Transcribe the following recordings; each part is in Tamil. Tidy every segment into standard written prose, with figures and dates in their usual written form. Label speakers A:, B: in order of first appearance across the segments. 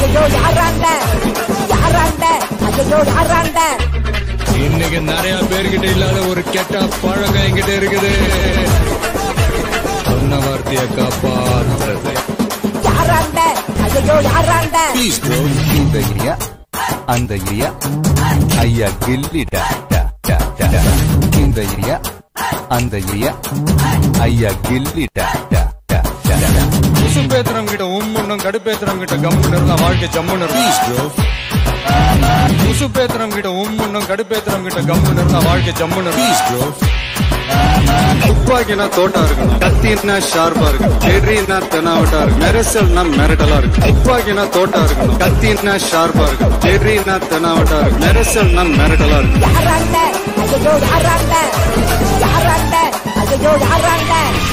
A: ஐயோ யாராண்ட யாராண்ட ஐயோ யாராண்ட
B: இன்னைக்கு நிறைய பேர்கிட்ட இல்லாத ஒரு கெட்ட பழக்கம் என்கிட்ட இருக்குது. சொன்ன வார்த்தைய காப்பாற்றுறது.
A: யாராண்ட ஐயோ யாராண்ட
C: இந்த ஏரியா அந்த ஏரியா ஐயா கில்லிடா. இந்த ஏரியா அந்த ஏரியா ஐயா கில்லிடா.
B: உசுப்பேத்துறவங்க கிட்ட உம்முன்னும் கடுப்பேத்துறவங்க கிட்ட கம்முன்னு இருந்தா வாழ்க்கை ஜம்முன்னு இருக்கும். உசுப்பேத்துறவங்க கிட்ட உம்முன்னும் கடுப்பேத்துறவங்க கிட்ட கம்முன்னு இருந்தா வாழ்க்கை ஜம்முன்னு இருக்கும். துப்பாக்கினா தோட்டா இருக்கணும், கத்தினா ஷார்ப்பா இருக்கணும், எட்ரினா தெனாவட்டா இருக்கும், மெரசல்னா மிரட்டலா இருக்கும். துப்பாக்கினா தோட்டா இருக்கணும், கத்தினா ஷார்ப்பா இருக்கணும், எட்ரினா தெனாவட்டா இருக்கும், மெரசல்னா மிரட்டலா இருக்கும்.
A: யாராண்ட ஐயோ யாராண்ட யாராண்ட ஐயோ யாராண்ட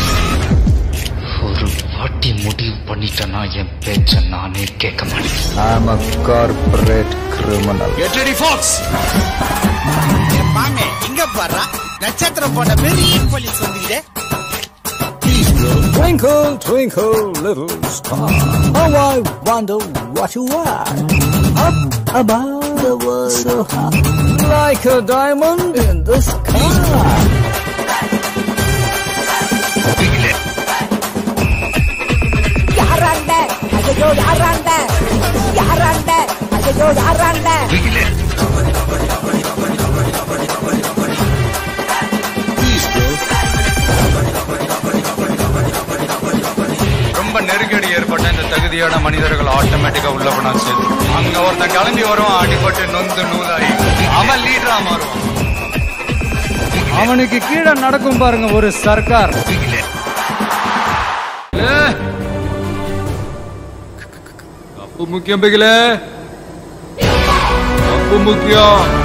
D: ஒரு வாட்டி முடிவு பண்ணிட்டேன்னா என் பேச்ச நானே கேட்க மாட்டேன்.
C: I'm a corporate criminal.
B: Get ready, Fox.
E: மாமே இங்க பாரு, நட்சத்திரம் போட்ட பெரிய போலீஸ் வந்துடுதே.
F: Twinkle, twinkle, little star, how I wonder what you are. Up above the world so high, like a diamond in the sky.
A: யாராண்ட ஐயோ யாராண்ட யாராண்ட ஐயோ யாராண்ட
B: ரொம்ப நெருக்கடி ஏற்பட்ட இந்த தகுதியான மனிதர்கள் ஆட்டோமேட்டிக்கா உள்ள போனா சரி. அங்க ஒருத்தன் கிளம்பி வருவான், அடிபட்டு நொந்து நூலாகி அவன் லீடரா மாறுவான். அவனுக்கு கீழே நடக்கும் பாருங்க ஒரு சர்க்கார். அப்பு முக்கியம் பிகிலே, அப்பு முக்கியம்.